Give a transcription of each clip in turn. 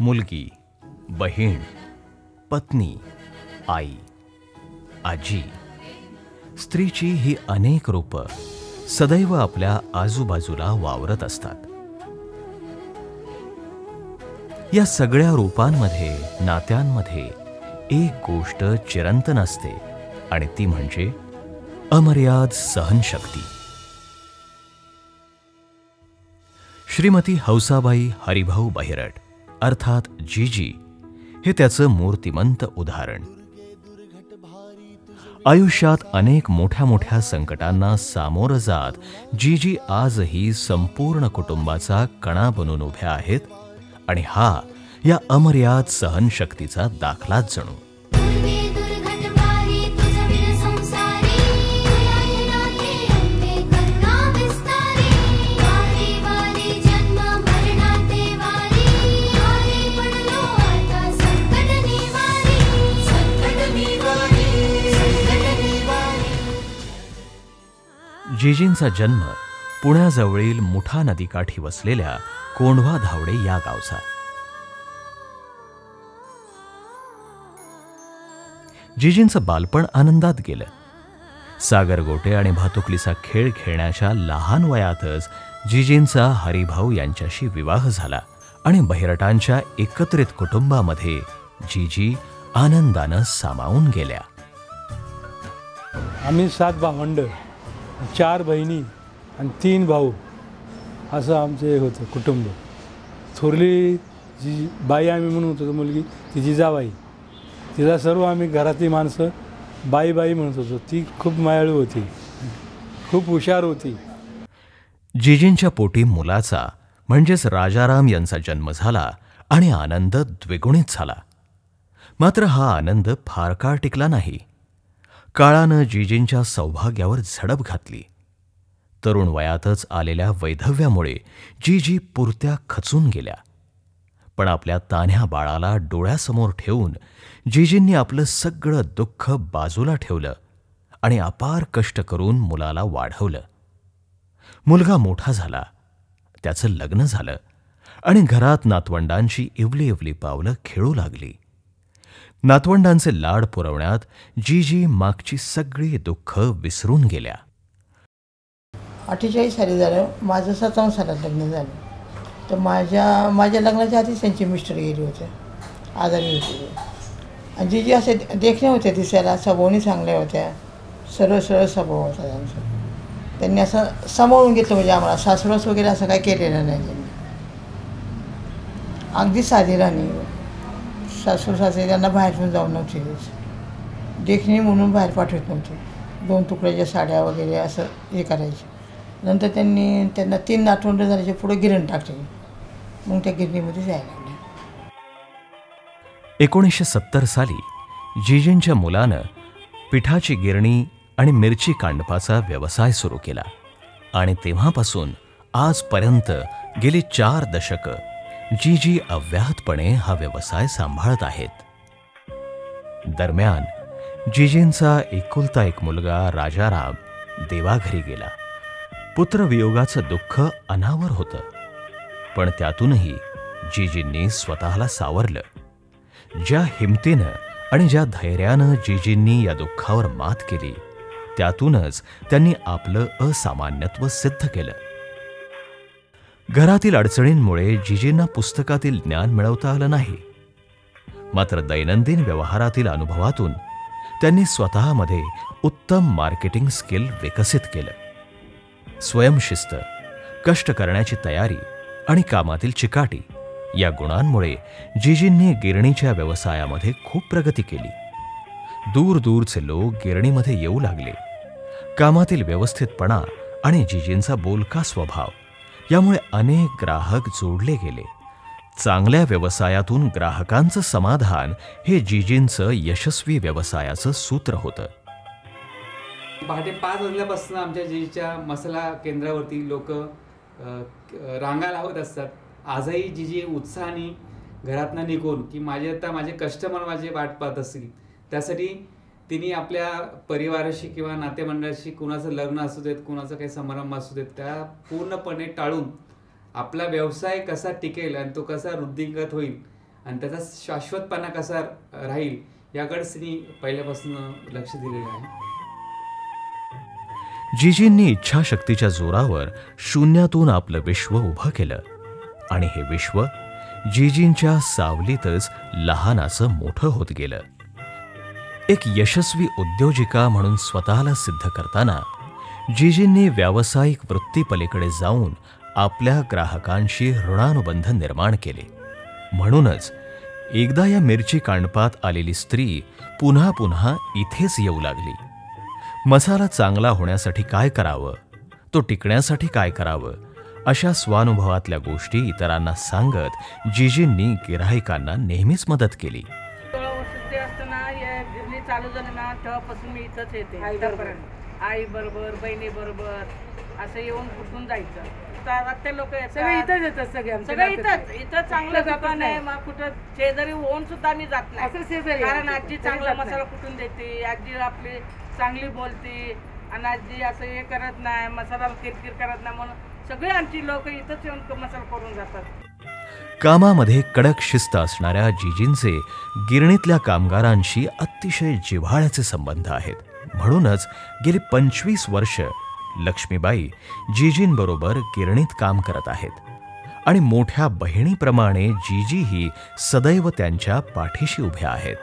मुलगी, बहीण, पत्नी, आई, आजी, स्त्रीची ही अनेक रूपं सदैव आपल्या आजूबाजूला वावरत असतात. या सगळ्या रूपांमध्ये, नात्यांमध्ये एक गोष्ट चिरंतन असते आणि ती म्हणजे अमर्याद सहनशक्ती. श्रीमती हौसाबाई हरिभाऊ बहिरट अर्थात जीजी हे त्याचं मूर्तिमंत उदाहरण. आयुष्यात अनेक मोठ्या मोठ्या संकटांना सामोरं जात जीजी आजही संपूर्ण कुटुंबाचा कणा बनून उभ्या आहेत आणि हा या अमर्याद सहनशक्तीचा दाखलाच जणू. जीजींचा जन्म पुण्याजवळील मुठा नदीकाठी वसलेल्या कोंढवा धावडे या गावचा. जीजींचं बालपण आनंदात गेलं. सागरगोटे आणि भातुकलीचा खेळ खेळण्याच्या लहान वयातच जीजींचा हरिभाऊ यांच्याशी विवाह झाला आणि बहिरटांच्या एकत्रित कुटुंबामध्ये जीजी आनंदानं सामावून गेल्या. आम्ही 7 भावंड, 4 बहिणी आणि 3 भाऊ असं आमचे होतं कुटुंब. थोरली जी बाई आम्ही म्हणत होतो मुलगी ती जिजाबाई, तिला सर्व आम्ही घरातली माणसं बाई बाई म्हणत होतो. ती खूप मायाळू होती, खूप हुशार होती. जीजींच्या पोटी मुलाचा म्हणजेच राजाराम यांचा जन्म झाला आणि आनंद द्विगुणित झाला. मात्र हा आनंद फार काळ टिकला नाही. काळानं जीजींच्या सौभाग्यावर झडप घातली. तरुण वयातच आलेल्या वैधव्यामुळे जीजी पुरत्या खचून गेल्या. पण आपल्या तान्ह्या बाळाला डोळ्यासमोर ठेवून जीजींनी आपलं सगळं दुःख बाजूला ठेवलं आणि अपार कष्ट करून मुलाला वाढवलं. मुलगा मोठा झाला, त्याचं लग्न झालं आणि घरात नातवंडांची इवली इवली पावलं खेळू लागली. नातवंडांचे लाड पुरवण्यात जीजी मागची सगळी दुःख विसरून गेल्या. 48 साली झालं, माझं 57 सालात लग्न झालं. तर माझ्या लग्नाच्या आधीच त्यांचे मिस्टर गेले होते, आजारी होते. आणि जीजी असे देखणे होते, दिसायला स्वभावाने चांगल्या होत्या, सरळ सरळ स्वभाव होता त्यांचा. त्यांनी असं सांभाळून घेतलं, म्हणजे आम्हाला सासुरवास वगैरे असं काही केलेलं नाही त्यांनी. अगदी साधी राहणी. सासू सासरे त्यांना बाहेरून जाऊन नव्हते, देखणी म्हणून बाहेर पाठवत नव्हते. 2 तुकड्याच्या साड्या वगैरे असं हे करायचे. नंतर त्यांना 3 नातवंड झाल्याच्या पुढे गिरण टाकले. मग त्या गिरणीमध्ये जायला लागले. 1970 साली जीजींच्या मुलानं पिठाची गिरणी आणि मिरची कांडपाचा व्यवसाय सुरू केला आणि तेव्हापासून आजपर्यंत गेली 4 दशकं जीजी अव्याहतपणे हा व्यवसाय सांभाळत आहेत. दरम्यान जीजींचा एकुलता एक मुलगा राजाराम देवाघरी गेला. पुत्रवियोगाचं दुःख अनावर होतं, पण त्यातूनही जीजींनी स्वतःला सावरलं. ज्या हिमतीनं आणि ज्या धैर्यानं जीजींनी या दुःखावर मात केली, त्यातूनच त्यांनी आपलं असामान्यत्व सिद्ध केलं. घरातील अडचणींमुळे जीजींना पुस्तकातील ज्ञान मिळवता आलं नाही. मात्र दैनंदिन व्यवहारातील अनुभवातून त्यांनी स्वतःमध्ये उत्तम मार्केटिंग स्किल विकसित केलं. स्वयंशिस्त, कष्ट करण्याची तयारी आणि कामातील चिकाटी या गुणांमुळे जीजींनी गिरणीच्या व्यवसायामध्ये खूप प्रगती केली. दूर दूरचे लोक गिरणीमध्ये येऊ लागले. कामातील व्यवस्थितपणा आणि जीजींचा बोलका स्वभाव यामुळे अनेक ग्राहक जोडले गेले. चांगल्या व्यवसायातून ग्राहकांचं समाधान हे जीजींचं यशस्वी व्यवसायाचं सूत्र होतं. पहाटे 5 वाजल्यापासून आमच्या जीजीच्या मसाला केंद्रावरती लोक रांगा लावत असतात. आजही जीजी उत्साहाने घरातनं निघून की माझे कस्टमर माझी वाट पाहत असतील, त्यासाठी तिने आपल्या परिवाराशी किंवा नातेमंडळाशी कुणाचं लग्न असू देत, कुणाचा काही समारंभ असू देत, त्या पूर्णपणे टाळून आपला व्यवसाय कसा टिकेल आणि तो कसा वृद्धिंगत होईल आणि त्याचा शाश्वतपणा कसा राहील याकडेच त्यांनी पहिल्यापासून लक्ष दिलेलं आहे. जिजींनी इच्छाशक्तीच्या जोरावर शून्यातून आपलं विश्व उभं केलं आणि हे विश्व जिजींच्या सावलीतच लहानाचं मोठं होत गेलं. एक यशस्वी उद्योजिका म्हणून स्वतःला सिद्ध करताना जिजींनी व्यावसायिक वृत्तीपलीकडे जाऊन आपल्या ग्राहकांशी ऋणानुबंध निर्माण केले. म्हणूनच एकदा या मिरची कांडपात आलेली स्त्री पुन्हा पुन्हा इथेच येऊ लागली. मसाला चांगला होण्यासाठी काय करावं, तो टिकण्यासाठी काय करावं, अशा स्वानुभवातल्या गोष्टी इतरांना सांगत जिजींनी गिऱ्हाईकांना नेहमीच मदत केली. असताना या गिरणी चालू झाली ना तेव्हापासून मी इथंच येते आई बरोबर बहिणी बरोबर असं येऊन कुठून जायचं. ते लोक सगळे इथंच येतात, सगळे इथं चांगलं दुकान आहे. मग कुठं शेजारी होऊन सुद्धा मी जात नाही, कारण आजी चांगला मसाला कुठून देते, आजी आपली चांगली बोलते आणि आजी असं हे करत नाही, मसाला किरकिर करत नाही, म्हणून सगळे आमची लोक इथंच येऊन मसाला करून जातात. कामामध्ये कडक शिस्त असणाऱ्या जिजींचे गिरणीतल्या कामगारांशी अतिशय जिव्हाळ्याचे संबंध आहेत. म्हणूनच गेली 25 वर्ष लक्ष्मीबाई जिजींबरोबर गिरणीत काम करत आहेत आणि मोठ्या बहिणीप्रमाणे जिजीही सदैव त्यांच्या पाठीशी उभ्या आहेत.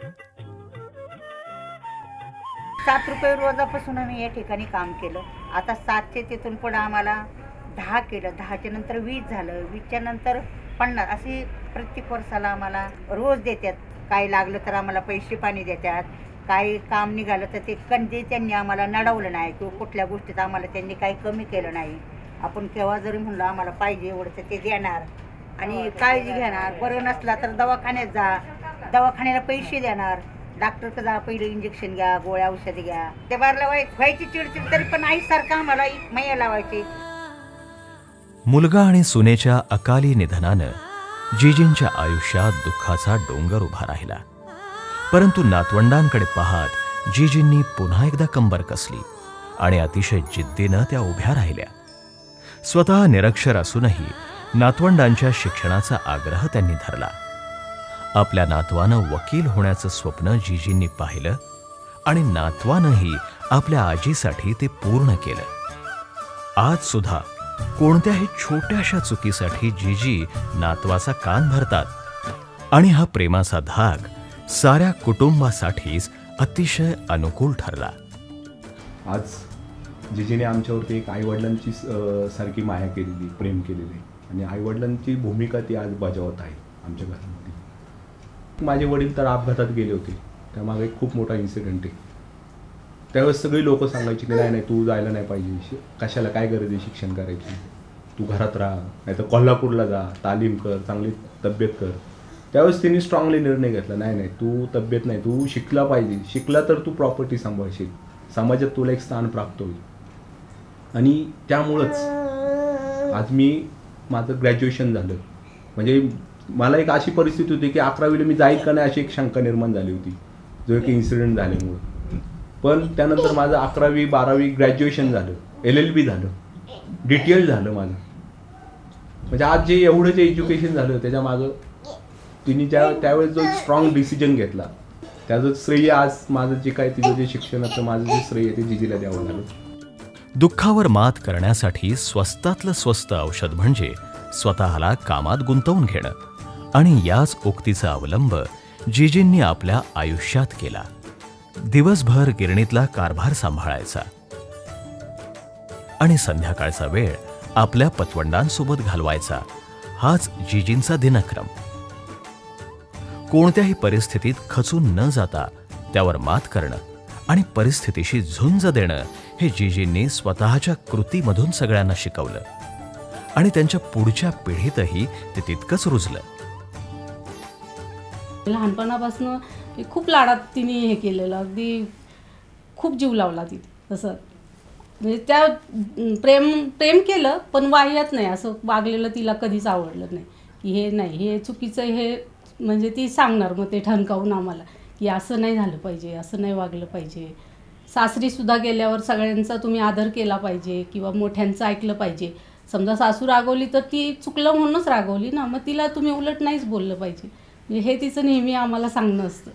7 रुपये रोजापासून आम्ही या ठिकाणी काम केलं. आता 7चे तिथून पुढे आम्हाला 10 केलं, 10च्या नंतर 20 झालं, 20च्या नंतर 50, अशी प्रत्येक वर्षाला आम्हाला रोज देतात. काय लागलं तर आम्हाला पैसे पाणी देतात, काही काम निघालं तर ते कधी त्यांनी आम्हाला नडवलं नाही किंवा कुठल्या गोष्टीत आम्हाला त्यांनी काही कमी केलं नाही. आपण केव्हा जरी म्हणलं आम्हाला पाहिजे एवढं तर ते देणार आणि काळजी घेणार. बरं नसला तर दवाखान्यात जा, दवाखान्याला पैसे देणार, डॉक्टरकडे जा, पहिलं इंजेक्शन घ्या, गोळ्या औषधी घ्या. ते बारला व्हायची चिडचिड तरी पण आईसारखं आम्हाला मैया लावायची. मुलगा आणि सुनेच्या अकाली निधनानं जिजींच्या आयुष्यात दुःखाचा डोंगर उभा राहिला. परंतु नातवंडांकडे पाहत जिजींनी पुन्हा एकदा कंबर कसली आणि अतिशय जिद्दीनं त्या उभ्या राहिल्या. स्वतः निरक्षर असूनही नातवंडांच्या शिक्षणाचा आग्रह त्यांनी धरला. आपल्या नातवानं वकील होण्याचं स्वप्न जिजींनी पाहिलं आणि नातवानंही आपल्या आजीसाठी ते पूर्ण केलं. आज सुद्धा कोणत्याही छोट्याशा चुकीसाठी जिजी नातवाचा कान भरतात आणि हा प्रेमाचा धाक साऱ्या कुटुंबासाठीच अतिशय अनुकूल ठरला. आज जिजीने आमच्यावरती एक आईवडिलांची सारखी माया केलेली, प्रेम केलेली आणि आईवडिलांची भूमिका ती आज बजावत आहे आमच्या घरामध्ये. माझे वडील तर अपघातात गेले होते, त्यामागे एक खूप मोठा इन्सिडेंट आहे. त्यावेळेस सगळी लोक सांगायची की नाही तू जायला नाही पाहिजे, कशाला काय गरज आहे शिक्षण करायची, तू घरात राहा, नाही तर कोल्हापूरला जा, तालीम कर, चांगली तब्येत कर. त्यावेळेस त्यांनी स्ट्रॉंगली निर्णय घेतला, नाही तू तब्येत नाही, तू शिकला पाहिजे, शिकला तर तू प्रॉपर्टी सांभाळशील, समाजात तुला एक स्थान प्राप्त होईल. आणि त्यामुळंच आज माझं ग्रॅज्युएशन झालं. म्हणजे मला एक अशी परिस्थिती होती की 11वीला मी जाईल का नाही अशी एक शंका निर्माण झाली होती, जो एक इन्सिडेंट झाल्यामुळं. पण त्यानंतर माझं 11वी 12वी ग्रॅज्युएशन झालं, LLB झालं, DTL झालं माझं. म्हणजे आज जे एवढं जे एज्युकेशन झालं त्याच्यामागं तिने त्यावेळेस जो स्ट्रॉंग डिसिजन घेतला त्याचं श्रेय आज माझं जे काय तिचं जे शिक्षणाचं माझं जे श्रेय ते जिजीला द्यावं लागलं. दुःखावर मात करण्यासाठी स्वस्तातलं स्वस्त औषध म्हणजे स्वतःला कामात गुंतवून घेणं आणि याच उक्तीचा अवलंब जिजींनी आपल्या आयुष्यात केला. दिवसभर गिरणीतला कारभार सांभाळायचा आणि संध्याकाळचा वेळ आपल्या पतवंडांसोबत घालवायचा, हाच जिजींचा दिनक्रम. कोणत्याही परिस्थितीत खचून न जाता त्यावर मात करणं आणि परिस्थितीशी झुंज देणं हे जिजींनी स्वतःच्या कृतीमधून सगळ्यांना शिकवलं आणि त्यांच्या पुढच्या पिढीतही ते तितकंच रुजलं. लहानपणापासून खूप लाडात तिने हे केलेलं, अगदी खूप जीव लावला तिथे. तसं म्हणजे त्या प्रेम केलं पण वाह्यात नाही, असं वागलेलं तिला कधीच आवडलं नाही की हे नाही, हे चुकीचं, हे म्हणजे ती सांगणार मग ते ठणकावून आम्हाला की असं नाही झालं पाहिजे, असं नाही वागलं पाहिजे. सासरीसुद्धा गेल्यावर सगळ्यांचा तुम्ही आदर केला पाहिजे किंवा मोठ्यांचं ऐकलं पाहिजे. समजा सासू रागवली तर ती चुकलं म्हणूनच रागवली ना, मग तिला तुम्ही उलट नाहीच बोललं पाहिजे. हे तिचं नेहमी आम्हाला सांगणं असतं.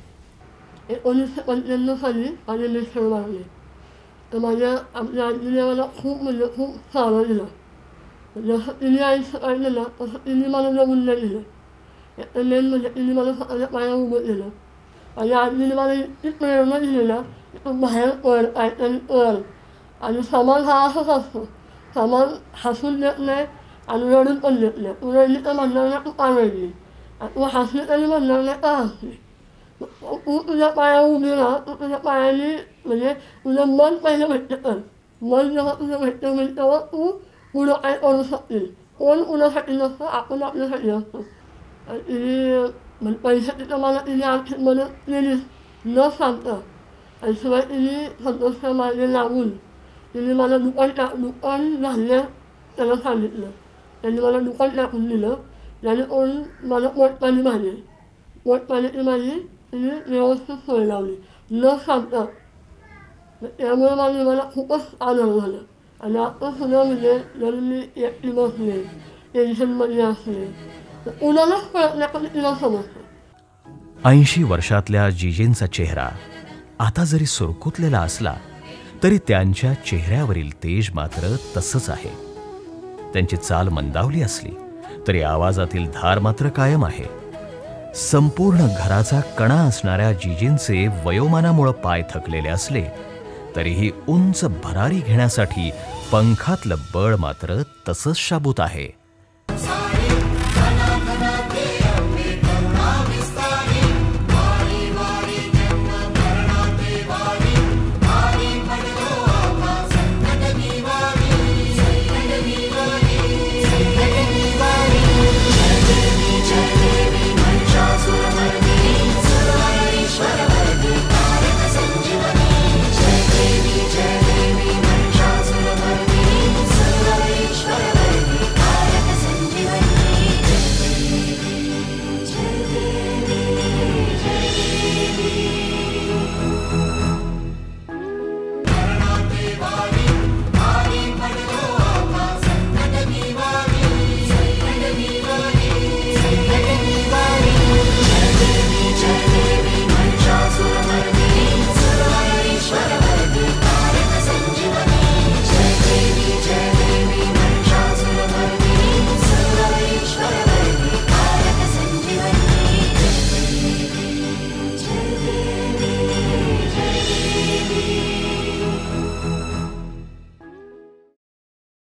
1995 साली माझे मिस्टर वारले. तर आपल्या आजीने मला खूप म्हणजे खूप सहारा दिला. जसं तिने आयुष्य काढलं ना तसं तिने मला जगून नाही दिलं. याचं मेन म्हणजे तिने मला स्वतःच्या पायावर उभं केलं. आणि आजीने मला इतकी प्रेरणा दिली ना की तू बाहेर पड, काहीतरी कर. आणि समाज हा असाच असतो. समाज हसून देत नाही आणि रडून पण देत नाही. तू रडली तर म्हणणार नाही तू का रडली, आणि तू हसली तरी म्हणणार नाही का हसली. तू तुझ्या पायावर उभी राहा. तू तुझ्या पायाने म्हणजे तुझं मन पहिलं भेटतं कर. मन जेव्हा तुझं भेटतं म्हणजे तेव्हा तू पुढं काय करू शकतील. कोण कुणासाठी नसतं, आपण आपल्यासाठी असतो. आणि तिने म्हणजे पैशाची तर मला तिने आर्थिक मदत केली न सांगता. आणि शिवाय तिने संतोषच्या मागे लागून तिने मला दुकान झालं त्याला सांगितलं. त्यांनी मला दुकान टाकून दिलं. जेणेकरून मला पोटपाणी भागेल. पोटपाण्याची माझी तिने व्यवस्थित सोय लावली न सांगता. त्यामुळे मला खूपच आनंद झाला. आणि आता सुद्धा म्हणजे जर मी एकटी बसले, टेन्शनमध्ये असले तर कुणालाच कळत नाही पण तिला समजतं. 80 वर्षातल्या जिजेंचा चेहरा आता जरी सुरकुतलेला असला तरी त्यांच्या चेहऱ्यावरील तेज मात्र तसंच आहे. त्यांची चाल मंदावली असली तरी आवाजातील धार मात्र कायम आहे. संपूर्ण घराचा कणा असणाऱ्या जिजेंचे वयोमानामुळे पाय थकलेले असले तरीही उंच भरारी घेण्यासाठी पंखातलं बळ मात्र तसंच शाबूत आहे.